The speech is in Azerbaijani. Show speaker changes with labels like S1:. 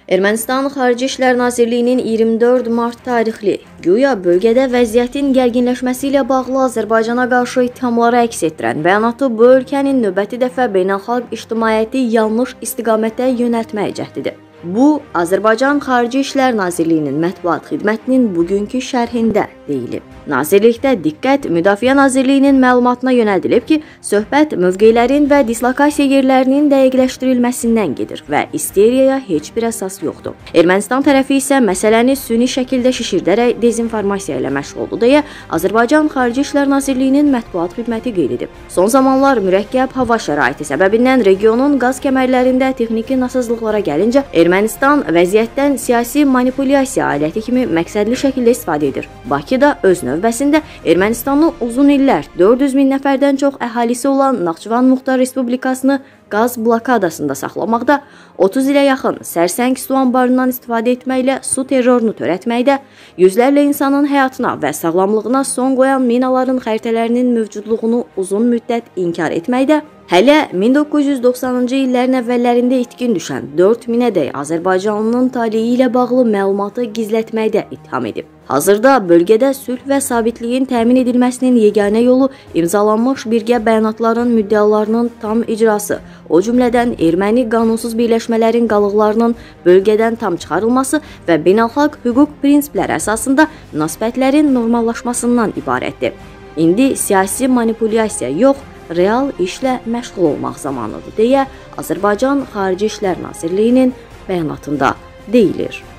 S1: Ermənistan Xarici İşlər Nazirliyinin 24 mart tarixli güya bölgədə vəziyyətin gərginləşməsi ilə bağlı Azərbaycana qarşı ittihamları əks etdirən bəyanatı bu ölkənin növbəti dəfə beynəlxalq ictimaiyyəti yanlış istiqamətə yönəltməyə cəhdidir. Bu, Azərbaycan Xarici İşlər Nazirliyinin mətbuat xidmətinin bugünkü şərhində deyilib. Nazirlikdə diqqət Müdafiə Nazirliyinin məlumatına yönəldilib ki, söhbət mövqelərin və dislokasiya yerlərinin dəqiqləşdirilməsindən gedir və isteriyaya heç bir əsas yoxdur. Ermənistan tərəfi isə məsələni süni şəkildə şişirdərək dezinformasiya ilə məşğuldur deyə Azərbaycan Xarici İşlər Nazirliyinin mətbuat xidməti qeyd edib. Son zamanlar mürəkkəb hava şəraiti səbəbindən regionun qaz kəmərlərində texniki nasazlıqlara gəlincə, Ermənistan vəziyyətdən siyasi manipulyasiya aləti kimi məqsədli şəkildə istifadə edir. Bakı da öz növbəsində Ermənistanı uzun illər 400 min nəfərdən çox əhalisi olan Naxçıvan Muxtar Respublikasını qaz blokadasında saxlamaqda, 30 ilə yaxın sərsəng su anbarından istifadə etməklə su terrorunu törətməkdə, yüzlərlə insanın həyatına və sağlamlığına son qoyan minaların xəritələrinin mövcudluğunu uzun müddət inkar etməkdə, hələ 1990-cı illərin əvvəllərində itkin düşən 4 minədək Azərbaycanlının taleyi ilə bağlı məlumatı gizlətməkdə ittiham edib. Hazırda bölgədə sülh və sabitliyin təmin edilməsinin yeganə yolu imzalanmış birgə bəyanatların müddəalarının tam icrası, o cümlədən erməni qanunsuz birləşmələrin qalıqlarının bölgədən tam çıxarılması və beynəlxalq hüquq prinsipləri əsasında münasibətlərin normallaşmasından ibarətdir. İndi siyasi manipulyasiya yox, real işlə məşğul olmaq zamanıdır deyə Azərbaycan Xarici İşlər Nazirliyinin bəyanatında deyilir.